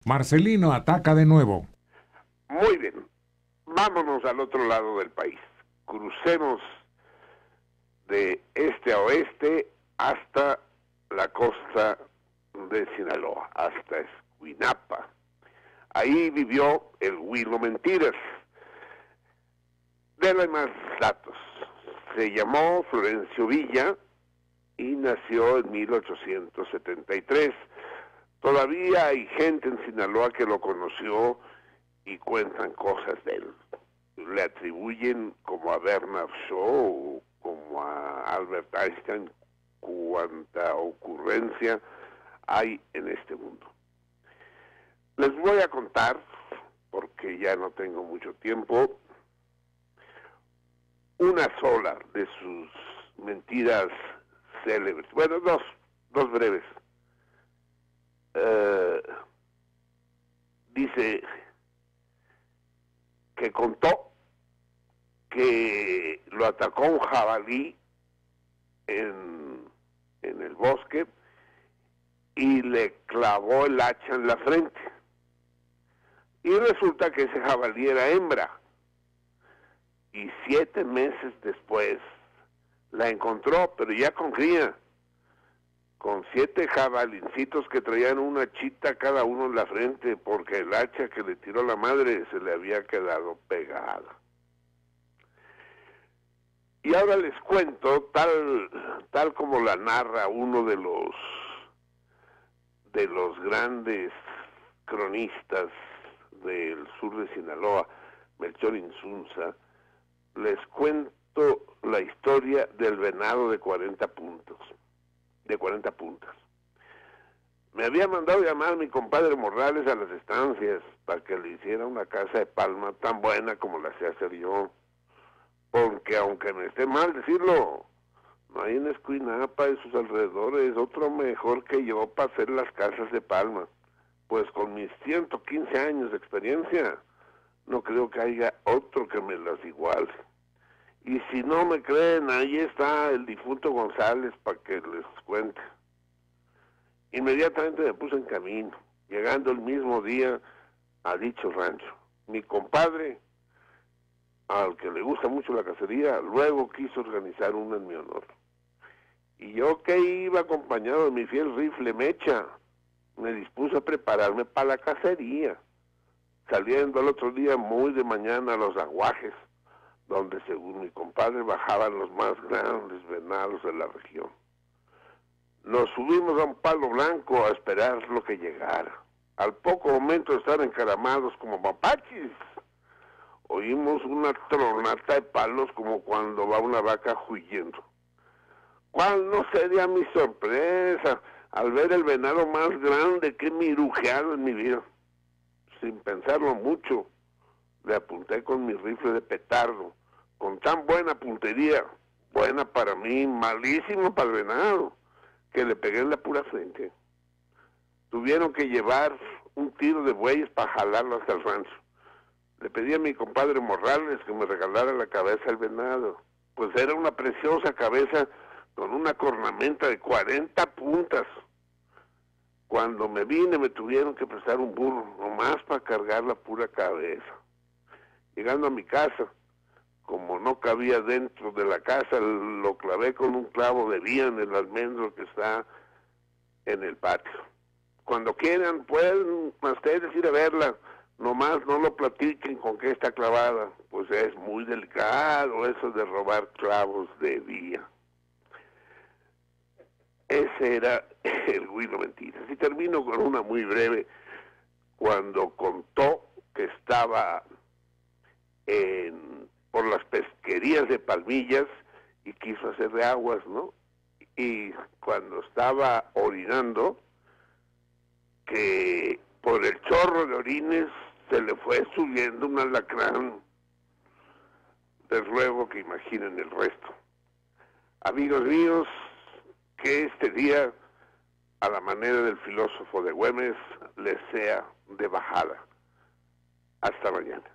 Marcelino ataca de nuevo. Muy bien, vámonos al otro lado del país. Crucemos de este a oeste hasta la costa de Sinaloa, hasta Escuinapa. Ahí vivió el Huilo Mentiras. Dele más datos. Se llamó Florencio Villa y nació en 1873. Todavía hay gente en Sinaloa que lo conoció y cuentan cosas de él. Le atribuyen como a Bernard Shaw, como a Albert Einstein, cuánta ocurrencia hay en este mundo. Les voy a contar, porque ya no tengo mucho tiempo, una sola de sus mentiras célebres. Bueno, dos breves. Dice que contó que lo atacó un jabalí en el bosque y le clavó el hacha en la frente. Y resulta que ese jabalí era hembra. Y 7 meses después la encontró, pero ya con cría, con 7 jabalincitos que traían una chita cada uno en la frente, porque el hacha que le tiró la madre se le había quedado pegada. Y ahora les cuento, tal como la narra uno de los grandes cronistas del sur de Sinaloa, Melchor Insunza, les cuento la historia del venado de 40 puntas. Me había mandado llamar mi compadre Morales a las estancias para que le hiciera una casa de palma tan buena como la sé hacer yo. Porque aunque me esté mal decirlo, no hay en Escuinapa y sus alrededores otro mejor que yo para hacer las casas de palma. Pues con mis 115 años de experiencia, no creo que haya otro que me las iguale. Y si no me creen, ahí está el difunto González para que les cuente. Inmediatamente me puse en camino, llegando el mismo día a dicho rancho. Mi compadre, al que le gusta mucho la cacería, luego quiso organizar una en mi honor. Y yo, que iba acompañado de mi fiel rifle Mecha, me dispuse a prepararme para la cacería, saliendo al otro día muy de mañana a los aguajes, donde según mi compadre bajaban los más grandes venados de la región. Nos subimos a un palo blanco a esperar lo que llegara. Al poco momento de estar encaramados como mapaches, oímos una tronata de palos como cuando va una vaca huyendo. ¿Cuál no sería mi sorpresa al ver el venado más grande que he mirujeado en mi vida? Sin pensarlo mucho, le apunté con mi rifle de petardo, con tan buena puntería, buena para mí, malísima para el venado, que le pegué en la pura frente. Tuvieron que llevar un tiro de bueyes para jalarlo hasta el rancho. Le pedí a mi compadre Morales que me regalara la cabeza del venado, pues era una preciosa cabeza con una cornamenta de 40 puntas. Cuando me vine me tuvieron que prestar un burro, nomás para cargar la pura cabeza. Llegando a mi casa, como no cabía dentro de la casa, lo clavé con un clavo de vía en el almendro que está en el patio. Cuando quieran pueden ustedes ir a verla, nomás no lo platiquen con qué está clavada, pues es muy delicado eso de robar clavos de vía. Ese era el Huilo Mentiras. Y termino con una muy breve, cuando contó que estaba por las pesquerías de Palmillas y quiso hacerle aguas, ¿no? Y cuando estaba orinando, que por el chorro de orines se le fue subiendo un alacrán. Les ruego que imaginen el resto. Amigos míos, que este día, a la manera del filósofo de Güemes, les sea de bajada. Hasta mañana.